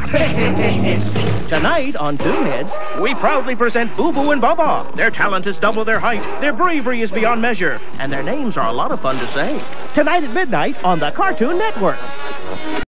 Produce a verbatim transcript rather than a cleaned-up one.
Tonight on ToonHeads, we proudly present Boo Boo and Bubba. Their talent is double their height, their bravery is beyond measure, and their names are a lot of fun to say. Tonight at midnight on the Cartoon Network.